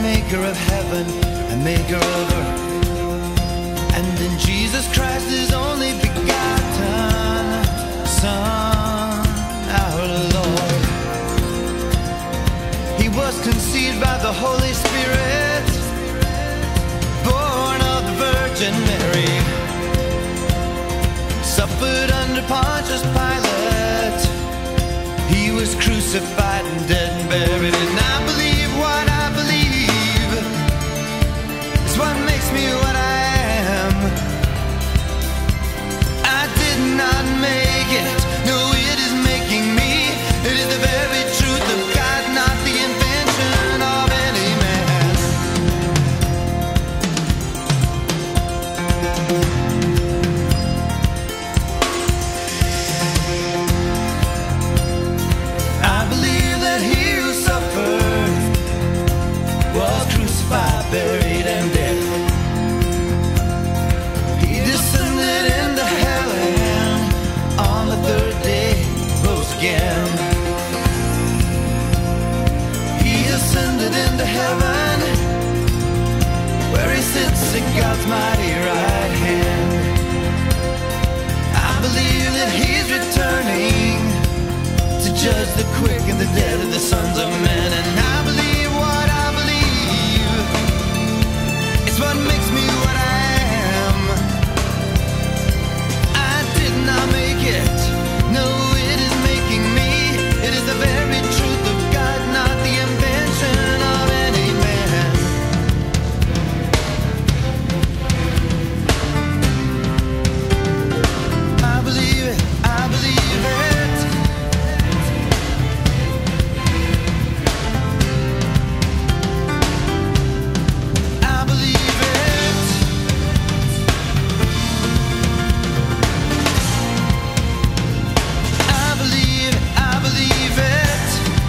maker of heaven and maker of earth, and in Jesus Christ his only begotten Son, our Lord. He was conceived by the Holy Spirit, born of the Virgin Mary, suffered under Pontius Pilate. He was crucified and dead and buried. And I believe what I believe is what makes me what I am. I did not make it, no, it is making me. It is the very truth of God, not the invention of any man. I believe that he who suffered was crucified, buried, and dead. He descended into hell and on the third day rose again. He ascended into heaven, where he sits at God's mighty right hand. I believe that he's returning to judge the quick and the dead of the sons of men. And I believe what I believe, it's what makes me what I am. I did not make it, no, it is making me. It is the very truth of God, not the invention of any man. I believe it, I believe it. I believe it. I believe it, I believe it.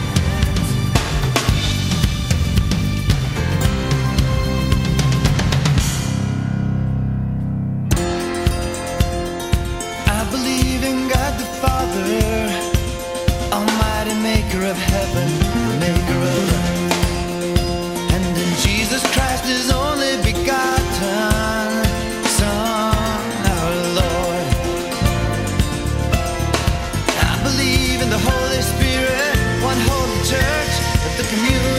I believe in God the Father, Almighty maker of heaven, maker of earth, and in Jesus Christ his only begotten Son, our Lord. I believe in the Holy Spirit, one holy church, that the communion